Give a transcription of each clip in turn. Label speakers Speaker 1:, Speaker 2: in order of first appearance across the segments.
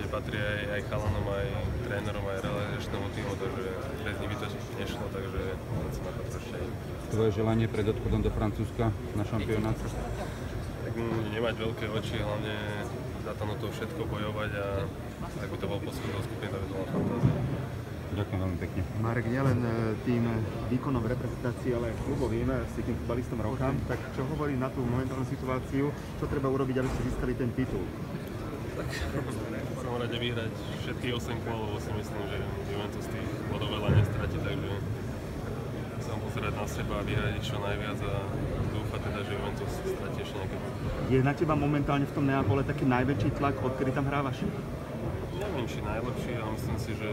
Speaker 1: patrí aj chalanom, aj trénerom, aj realizačnému týmu, takže bez nich by to nešlo, takže sa na to prešli.
Speaker 2: Tvoje želanie pred odchodom do Francúzska na šampionát?
Speaker 1: Tak nemať veľké oči, hlavne za to všetko bojovať a ak by to bol postup do skupiny, to by to bola fantázia.
Speaker 2: Ďakujem veľmi pekne.
Speaker 3: Marek, nielen tým výkonom v reprezentácii, ale aj klubovým, si tým futbalistom roka, tak čo hovorí na tú momentálnu situáciu, čo treba urobiť, aby ste získali ten titul?
Speaker 1: Tak v prvom rade vyhrať všetkých 8 kolov, si myslím, že Juventus tých bodov veľa nestratí, takže sa pozerať na seba a vyhrať čo najviac a dúfať teda, že Juventus stratí ešte nejaké body.
Speaker 3: Je na teba momentálne v tom Neapole taký najväčší tlak, odkedy tam hrávaš?
Speaker 1: Neviem, či najlepší, ale myslím si, že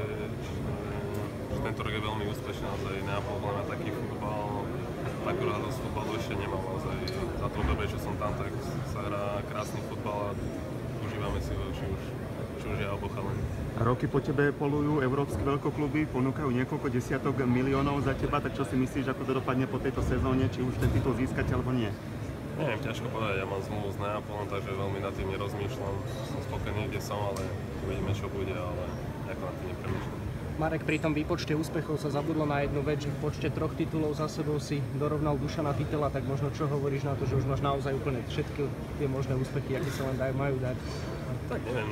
Speaker 1: tento rok je veľmi úspešný, naozaj Neapol má taký futbal, takú radosť futbalu ešte nemal, naozaj za to dobe, čo som tam, tak sa hrá krásny futbal a užívame si ho, či už ja alebo chalani.
Speaker 3: Roky po tebe polujú európske veľkokluby, ponúkajú niekoľko desiatok miliónov za teba, tak čo si myslíš, ako to dopadne po tejto sezóne, či už ten titul získať alebo nie?
Speaker 1: Neviem, ťažko povedať, ja mám zmluvu s Neapolom, takže veľmi nad tým nerozmýšľam. Som spokojný, kde som, ale uvidíme, čo bude, ale nejako nad tým nepremýšľam.
Speaker 4: Marek, pri tom výpočte úspechov sa zabudlo na jednu vec, že v počte 3 titulov za sebou si dorovnal Dušana Titela, tak možno čo hovoríš na to, že už máš naozaj úplne všetky tie možné úspechy, aké sa len majú dať?
Speaker 1: Tak neviem,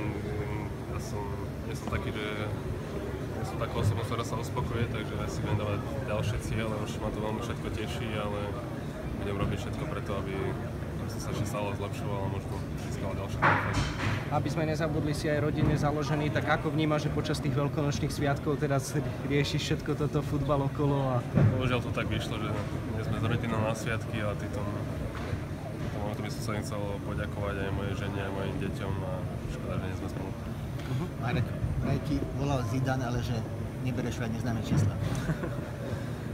Speaker 1: nie som taký, že nie som taká osoba, ktorá sa uspokojuje, takže ja si budem dávať ďalšie ciele, už ma to veľmi všetko teší, ale budem robiť všetko preto, aby som sa ešte stále zlepšoval a možno získal ďalšie trofeje.
Speaker 4: Aby sme nezabudli, si aj rodine založený, tak ako vnímaš, že počas tých veľkonočných sviatkov teraz riešiš všetko toto futbal okolo? A...
Speaker 1: Bohužiaľ to tak vyšlo, že nie sme s rodinou na sviatky a týmto momentu by som sa im chcel poďakovať aj mojej žene, aj mojim deťom a škoda, že nie sme spolu.
Speaker 5: Marek, vraj ti volal Zidane, ale že nebereš vraj neznáme čísla.